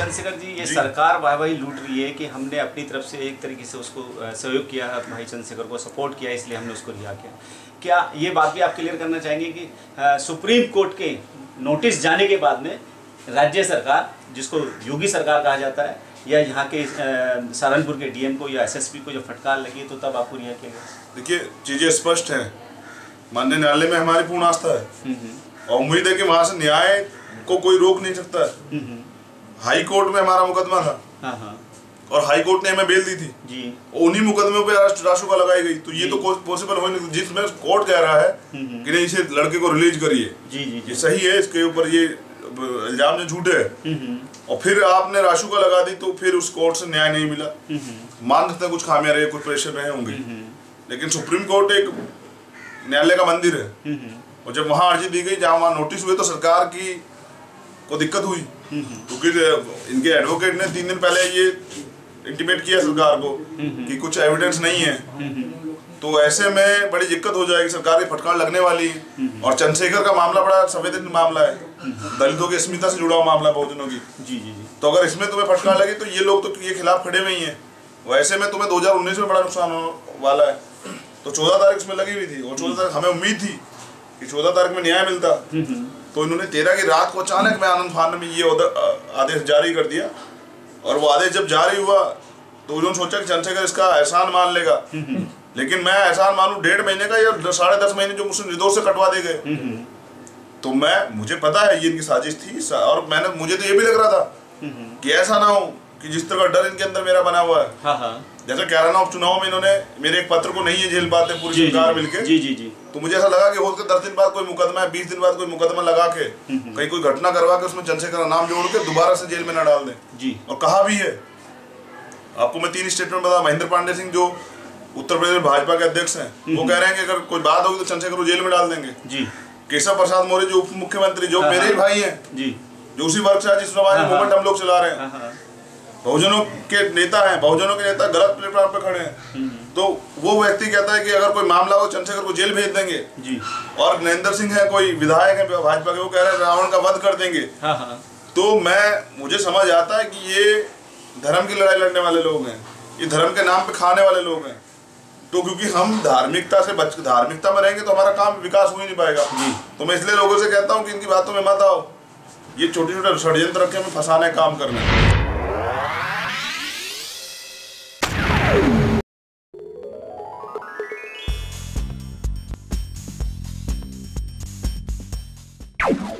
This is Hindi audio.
चंद्रशेखर जी, ये सरकार वाहवाही लूट रही है कि हमने अपनी तरफ से एक तरीके से उसको सहयोग किया, भाई चंद्रशेखर को सपोर्ट किया, इसलिए हमने उसको रिहा किया। क्या ये बात भी आप क्लियर करना चाहेंगे कि सुप्रीम कोर्ट के नोटिस जाने के बाद में राज्य सरकार, जिसको योगी सरकार कहा जाता है, या यहाँ के सहारनपुर के डीएम को या एसएसपी को जब फटकार लगी तो तब आपको रिहा किया गया? देखिए, चीज़ें स्पष्ट हैं। माननीय न्यायालय में हमारी पूर्ण आस्था है और उम्मीद है कि वहाँ से न्याय को कोई रोक नहीं सकता है। हाई कोर्ट में हमारा मुकदमा था। हाँ। और हाई कोर्ट ने हमें बेल दी थी जी। उन्हीं मुकदमे पे राशुका लगाई गई, तो ये तो पॉसिबल हो नहीं, जिसमें कोर्ट कह रहा है कि नहीं, इसे लड़के को रिलीज करिए। जी। ये सही है, इसके ऊपर ये इल्जाम जो झूठे है और फिर आपने राशुका लगा दी, तो फिर उस कोर्ट से न्याय नहीं मिला। मान सकते हैं कुछ खामियां रहे, कुछ प्रेशर रहे होंगे, लेकिन सुप्रीम कोर्ट एक न्यायालय का मंदिर है और जब वहां अर्जी दी गई, जहां वहां नोटिस हुए, तो सरकार की को दिक्कत हुई क्योंकि इनके एडवोकेट ने 3 दिन पहले ये इंटीमेट किया सरकार को कि कुछ एविडेंस नहीं है, तो ऐसे में बड़ी दिक्कत हो जाएगी, सरकार की फटकार लगने वाली है। और चंद्रशेखर का मामला बड़ा संवेदनशील मामला है, दलितों की अस्मिता से जुड़ा हुआ मामला है, बहुजनों की। जी। तो अगर इसमें तुम्हें फटकार लगी तो ये लोग तो ये खिलाफ खड़े में ही है, वैसे में तुम्हें 2019 में बड़ा नुकसान होने वाला है। तो 14 तारीख इसमें लगी हुई थी और 14 तारीख हमें उम्मीद थी कि 14 तारीख में न्याय मिलता, तो इन्होंने 13 की रात को अचानक में आनंद फानन में ये आदेश जारी कर दिया। और वो आदेश जब जारी हुआ तो उन्होंने सोचा कि चंद्रशेखर इसका एहसान मान लेगा, लेकिन मैं एहसान मानूं 1.5 महीने का या 10.5 महीने जो मुझसे निर्दोष से कटवा दे गए, तो मुझे पता है ये इनकी साजिश थी। और मुझे तो ये भी लग रहा था कि ऐसा ना हो कि जिस तरह का डर इनके अंदर मेरा बना हुआ है। जैसे कैराना उपचुनाव में इन्होंने मेरे एक पत्र को नहीं है झेल पाते पूरी सरकार मिलकर, जी। तो मुझे ऐसा लगा कि हो सकता 10 दिन बाद कोई मुकदमा है, 20 दिन बाद कोई मुकदमा लगा के कहीं कोई घटना करवा के उसमें चंद्रशेखर का नाम जोड़ के दोबारा से जेल में न डाल दें जी। और कहा भी है, आपको मैं 3 स्टेटमेंट बता। महेंद्र पांडे सिंह जो उत्तर प्रदेश भाजपा के अध्यक्ष हैं, वो कह रहे हैं कि अगर कोई बात होगी तो चंद्रशेखर को जेल में डाल देंगे जी। केशव प्रसाद मौर्य जो उप मुख्यमंत्री, जो मेरे ही भाई हैं जी, जो उसी वर्ग से जिस समाज मूवमेंट हम लोग चला रहे हैं, बहुजनों के नेता हैं, बहुजनों के नेता गलत प्लेटफॉर्म पे खड़े हैं, तो वो व्यक्ति कहता है कि अगर कोई मामला हो चंद्रशेखर को जेल भेज देंगे जी। और नरेंद्र सिंह है, कोई विधायक है भाजपा के, वो कह रहे हैं रावण का वध कर देंगे। तो मुझे समझ आता है कि ये धर्म की लड़ाई लड़ने वाले लोग हैं, ये धर्म के नाम पे खाने वाले लोग हैं। तो क्योंकि हम धार्मिकता में रहेंगे तो हमारा काम विकास हो ही नहीं पाएगा। तो मैं इसलिए लोगों से कहता हूँ कि इनकी बातों में मत आओ, ये छोटे छोटे षड्यंत्र रख के हमें फंसाने का काम करना है।